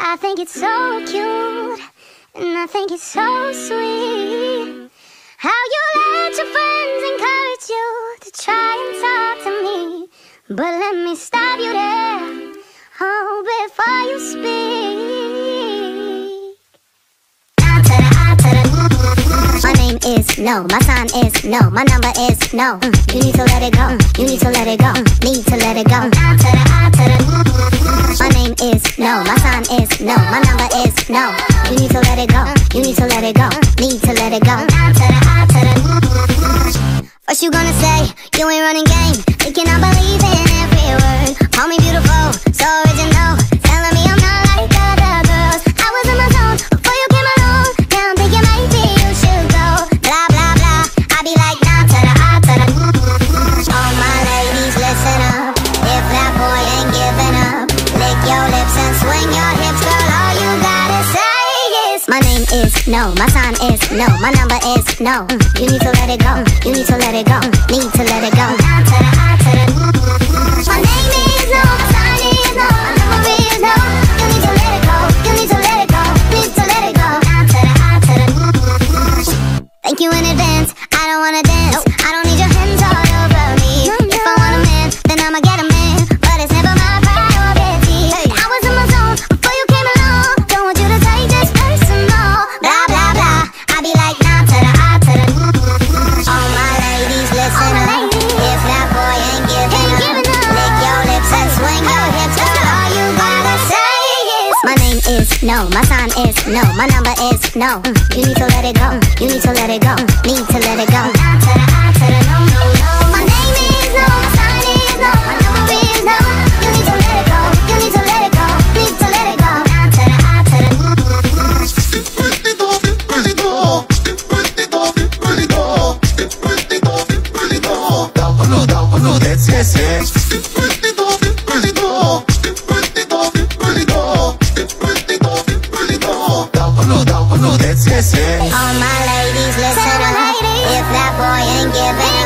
I think it's so cute, and I think it's so sweet how you let your friends encourage you to try and talk to me. But let me stop you there, oh, before you speak. I to the I to the. My name is no, my sign is no, my number is no. You need to let it go, you need to let it go, need to let it go. I to the I to the. My name is no, my sign is no, my number is no. You need to let it go, you need to let it go, need to let it go. I to the I to the. First you gonna say you ain't running game, thinking I believe in every word. Call me beautiful, so original, telling me I'm not like other girls. I was in my zone before you came along. Now I'm thinking maybe you should go. Blah blah blah, I be like nah to the I to the. All my ladies listen up, if that boy ain't giving up, lick your lips and swing your hips, girl. All you gotta say is my name is no, my sign is no, my number is no. You need to let it go, you need to let it go, need to let it go. I to the I to the. My name is no, my sign is no, my number is no. You need to let it go, you need to let it go, need to let it go. I to the I to the. Thank you in advance, I don't wanna dance, I don't need your hands all over me. If I want a man, then I'ma get a man, but it's never my priority. I was in my zone before you came along, don't want you to take this personal. Blah blah blah, I be like nah to the I to the. All my ladies listen up, if that boy ain't giving up, lick your lips and swing your hips, girl. All you gotta say is my name is no, my sign is no, my number is no. You need to let it go, you need to let it go, need to let it go. I to the I to the no no no. My name is no, my sign is no, my number is no. You need to let it go, you need to let it go, need to let it go. I to the I to the. Yes, yes, yes. All my ladies listen up, if that boy ain't giving